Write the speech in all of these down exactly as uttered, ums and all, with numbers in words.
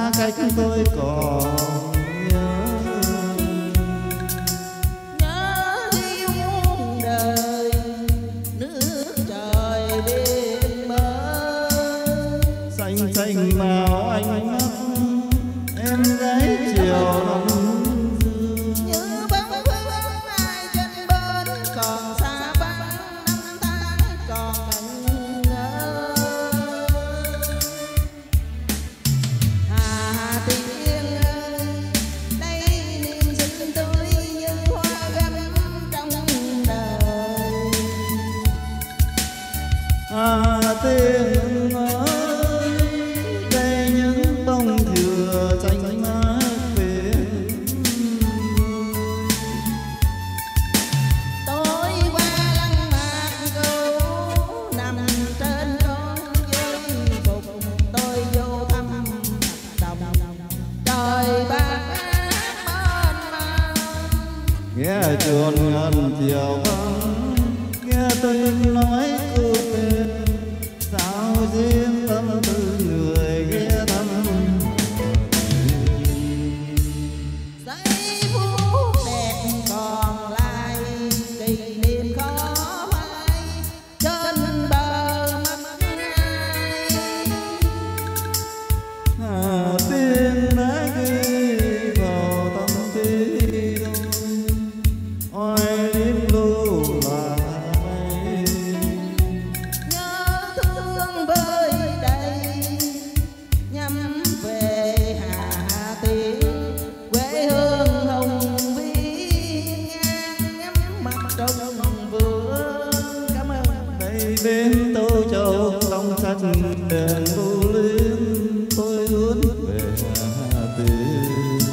xa cách tôi còn nhớ. Nhớ yêu muôn đời nước trời đêm mơ. Xanh xanh màu ánh mắt em gái chiều lòng. Như bóng phương ai trên bên còn xa vắng năm tháng còn ngẩn ngơ. Hà Tiên ơi, đây niềm xinh tươi như hoa gấm trong đời. Hà Tiên ơi, đây những bông dừa xanh mát về. Tôi qua lăng mạc cứu nằm trên con dây phục, tôi vô thăm đồng trời bạc mênh mang. Nghe chuồn ngân chiều vắng, nghe tiếng nói cô tên, sao riêng tâm tư người ghé thăm. Giây phút đẹp còn lại, kỷ niệm khó phai trên bờ mắt ai. Hà Tiên đã ghi vào tâm trí tôi, ôi đêm lưu là mây. Nhớ thương với đây nhắm về Hà Tiên, quê hương hồng vĩ ngang nhắm mặt trong vườn. Cảm ơn. Đây bên Tô Châu long sắt đèn lưu luyến, tôi hướng về Hà Tiên.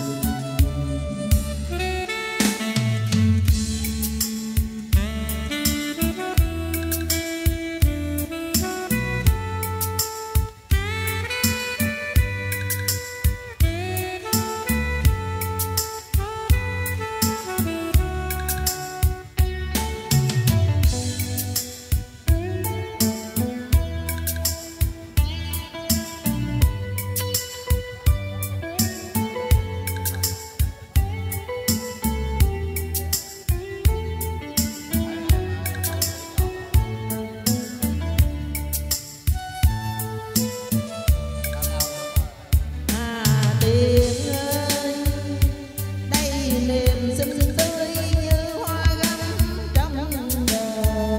Hà Tiên ơi, đây niềm xinh tươi như hoa gấm trong đời.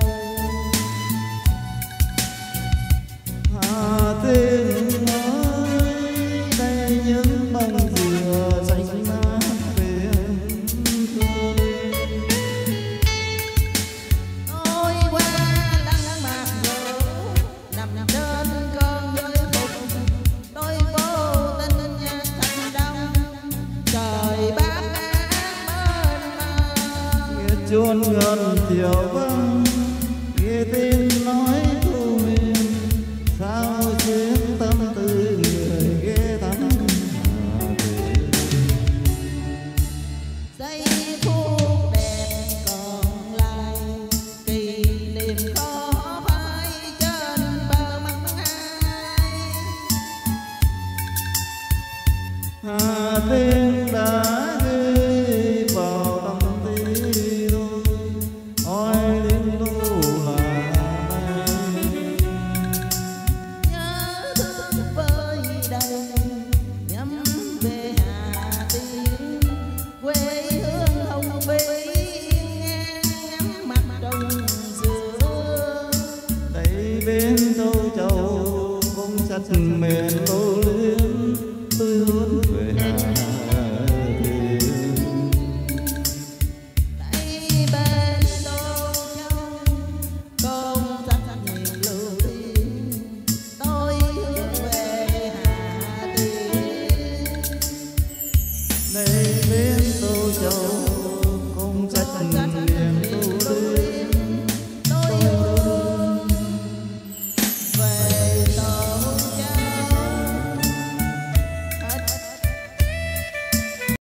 Hà Tiên ơi, đây những bông dừa xanh mát bên tôi. Tôi qua lăng mạc gỗ nằm trên con dây phục, tôi vô tình nhặt thành đông trời bát ngát mênh mang. Nghe chuông ngân chiều vắng, nghe tiếng nói thu miên, sao xuyến tâm tư người ghé thăm Hà Tiên. Giây phút đẹp còn lại, kỷ niệm khó phai trên bờ mắt ai. Hà Tiên